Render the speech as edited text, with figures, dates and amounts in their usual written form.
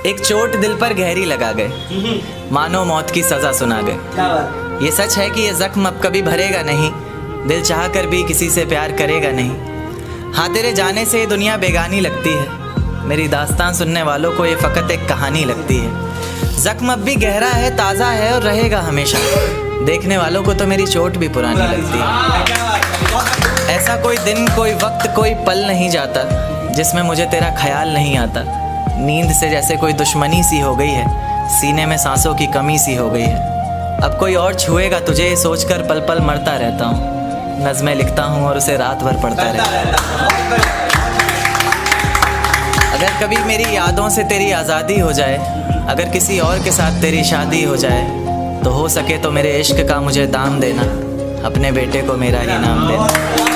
एक चोट दिल पर गहरी लगा गए, मानो मौत की सजा सुना गए। ये सच है कि ये जख्म अब कभी भरेगा नहीं, दिल चाह कर भी किसी से प्यार करेगा नहीं। हाँ, तेरे जाने से ये दुनिया बेगानी लगती है, मेरी दास्तान सुनने वालों को ये फ़कत एक कहानी लगती है। जख्म अब भी गहरा है, ताज़ा है और रहेगा हमेशा, देखने वालों को तो मेरी चोट भी पुरानी लगती है। ऐसा कोई दिन, कोई वक्त, कोई पल नहीं जाता जिसमें मुझे तेरा ख्याल नहीं आता। नींद से जैसे कोई दुश्मनी सी हो गई है, सीने में सांसों की कमी सी हो गई है। अब कोई और छुएगा तुझे ये सोचकर पल पल मरता रहता हूँ। नज़्में लिखता हूँ और उसे रात भर पढ़ता रहता हूँ। अगर कभी मेरी यादों से तेरी आज़ादी हो जाए, अगर किसी और के साथ तेरी शादी हो जाए, तो हो सके तो मेरे इश्क का मुझे दाम देना, अपने बेटे को मेरा ही नाम देना।